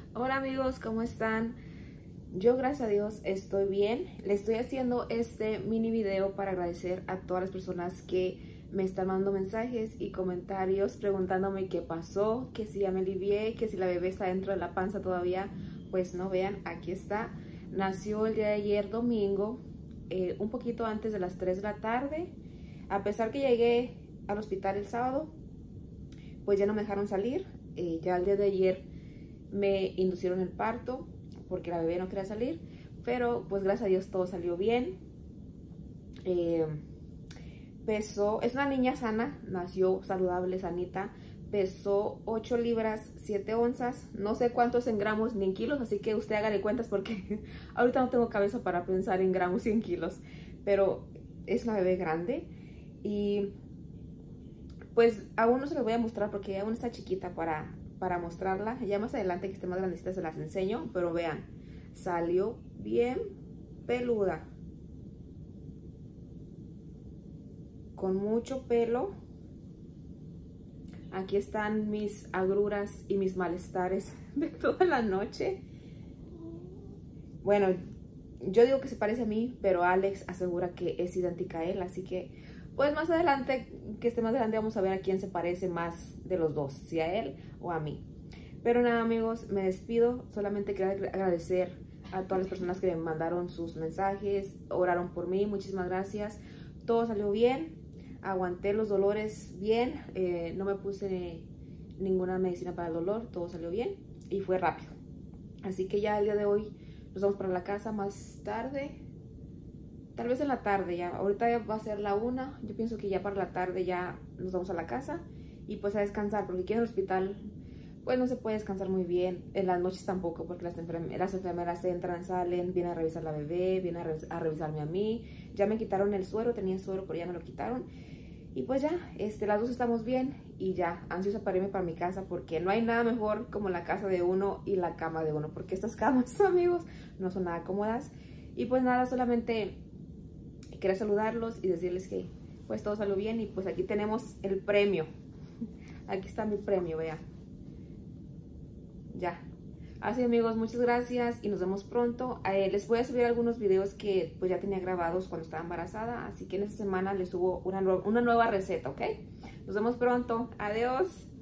Hola amigos, ¿cómo están? Yo gracias a Dios estoy bien. Le estoy haciendo este mini video para agradecer a todas las personas que me están mandando mensajes y comentarios preguntándome qué pasó, que si ya me alivié, que si la bebé está dentro de la panza todavía. Pues no, vean, aquí está. Nació el día de ayer domingo, un poquito antes de las 3 de la tarde. A pesar que llegué al hospital el sábado, pues ya no me dejaron salir. Ya el día de ayer me inducieron el parto porque la bebé no quería salir, pero pues gracias a Dios todo salió bien. Pesó, es una niña sana, nació saludable, sanita, pesó 8 libras 7 onzas, no sé cuántos en gramos ni en kilos, así que usted hágale cuentas porque ahorita no tengo cabeza para pensar en gramos y en kilos, pero es una bebé grande y pues aún no se los voy a mostrar porque aún está chiquita para mostrarla. Ya más adelante que esté más grandecita se las enseño, pero vean, salió bien peluda, con mucho pelo. Aquí están mis agruras y mis malestares de toda la noche. Bueno, yo digo que se parece a mí, pero Alex asegura que es idéntica a él, así que pues más adelante, que esté más grande, vamos a ver a quién se parece más de los dos, si a él o a mí. Pero nada amigos, me despido. Solamente quería agradecer a todas las personas que me mandaron sus mensajes, oraron por mí, muchísimas gracias. Todo salió bien, aguanté los dolores bien, no me puse ninguna medicina para el dolor, todo salió bien y fue rápido. Así que ya el día de hoy nos vamos para la casa más tarde. Tal vez en la tarde ya, ahorita ya va a ser la 1, yo pienso que ya para la tarde ya nos vamos a la casa y pues a descansar, porque aquí en el hospital pues no se puede descansar muy bien, en las noches tampoco, porque las enfermeras entran, salen, vienen a revisar la bebé, vienen a revisarme a mí, ya me quitaron el suero, tenía suero pero ya me lo quitaron y pues ya, las dos estamos bien y ya, ansiosa para irme para mi casa porque no hay nada mejor como la casa de uno y la cama de uno, porque estas camas amigos no son nada cómodas y pues nada, solamente quería saludarlos y decirles que pues todo salió bien y pues aquí tenemos el premio. Aquí está mi premio, vean. Ya. Así amigos, muchas gracias y nos vemos pronto. Les voy a subir algunos videos que pues ya tenía grabados cuando estaba embarazada, así que en esta semana les subo una nueva receta, ¿ok? Nos vemos pronto. Adiós.